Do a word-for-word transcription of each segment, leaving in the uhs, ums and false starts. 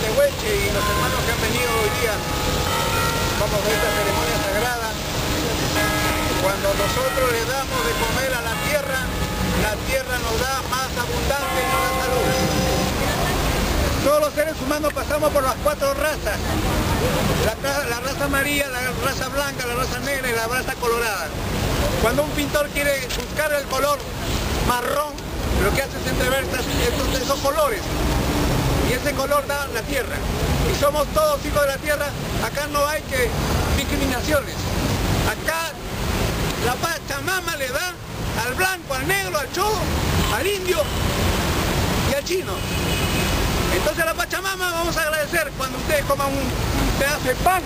Tehuelche y los hermanos que han venido hoy día, vamos a esta ceremonia sagrada. Cuando nosotros le damos de comer a la tierra, la tierra nos da más abundante y nos da salud. Todos los seres humanos pasamos por las cuatro razas. La, la raza amarilla, la raza blanca, la raza negra y la raza colorada. Cuando un pintor quiere buscar el color marrón, lo que hace es entreversar estos, esos colores. Y ese color da la tierra. Y somos todos hijos de la tierra. Acá no hay que discriminaciones. Acá la Pachamama le da al blanco, al negro, al cholo, al indio y al chino. Entonces a la Pachamama vamos a agradecer cuando ustedes coman un, un pedazo de pan.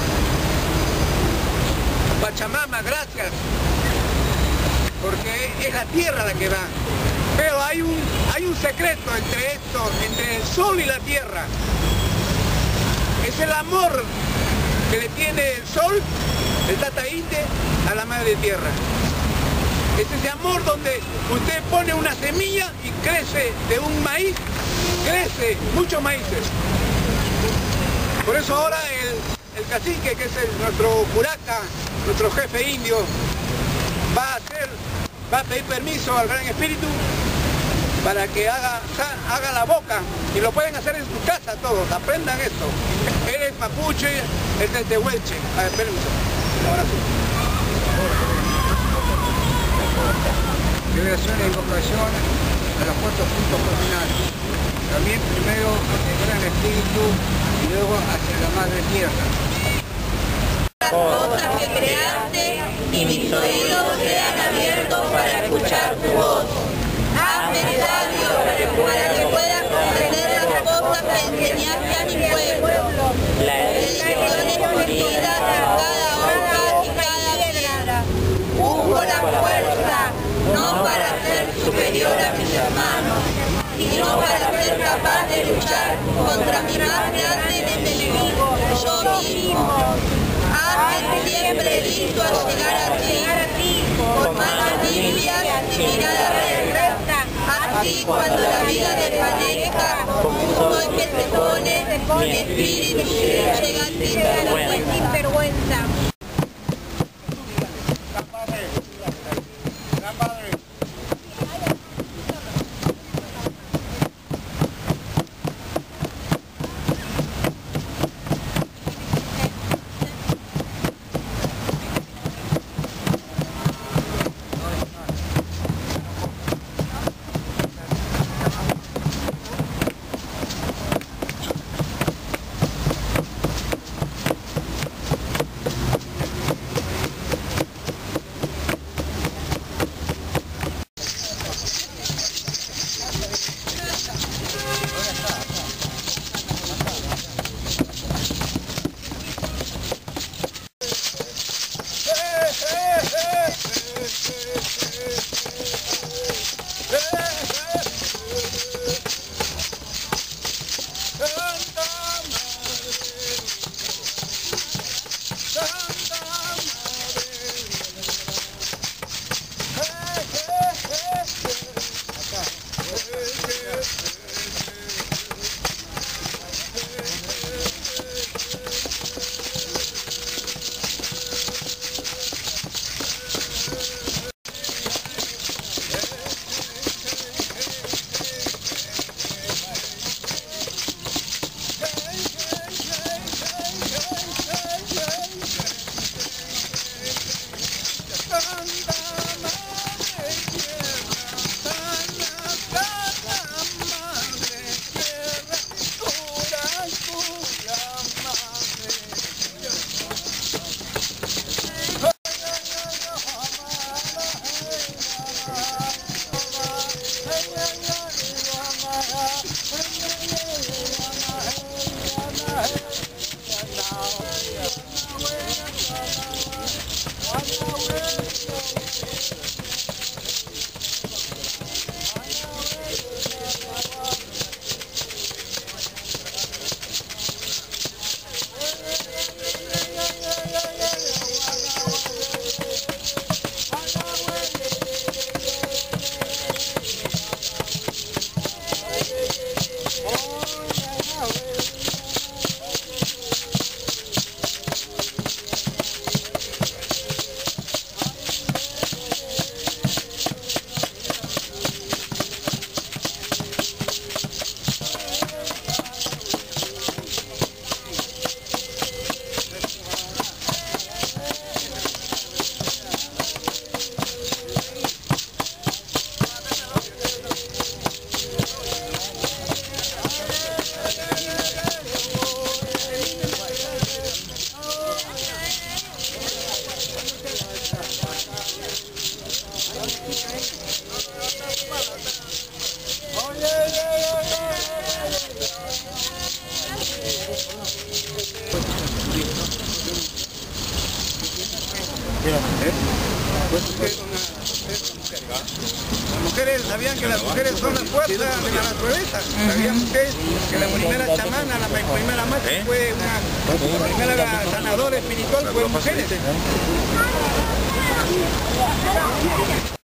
Pachamama, gracias. Porque es la tierra la que da. Pero hay un, hay un secreto entre esto, entre el sol y la tierra. Es el amor que le tiene el sol, el Tata Inde, a la madre tierra. Es ese amor donde usted pone una semilla y crece de un maíz, crece muchos maíces. Por eso ahora el, el cacique, que es el, nuestro curaca, nuestro jefe indio, va a hacer, va a pedir permiso al Gran Espíritu para que haga, haga la boca, y lo pueden hacer en su casa todos, aprendan esto. Él es mapuche, es de Tehuelche. A ver, permiso. Ahora sí. Liberación e invocación a los cuatro puntos cardinales. También primero el Gran Espíritu y luego hacia la Madre Tierra. Las cosas que creaste y mis oídos sean abiertos para escuchar tu voz. Hazme sabio para que pueda comprender las cosas que enseñaste a mi pueblo. Bendiciones unidas a cada hoja y cada piedra. Busco la fuerza, no para ser superior a mis hermanos, sino para ser capaz de luchar contra mi más grande enemigo, yo mismo. Hazme siempre listo a llegar a ti, con manos limpias y mirada recta. Así cuando la vida desvanezca, soy que se pone, mi espíritu llega sin vergüenza. Oh, yeah, ¿Eh? Pues ustedes son una- ustedes son mujeres. Las mujeres sabían que las mujeres son las fuerzas de la naturaleza. Sabían ustedes que la primera chamana, la primera macha ¿Eh? fue una, la primera sanadora espiritual fue mujeres.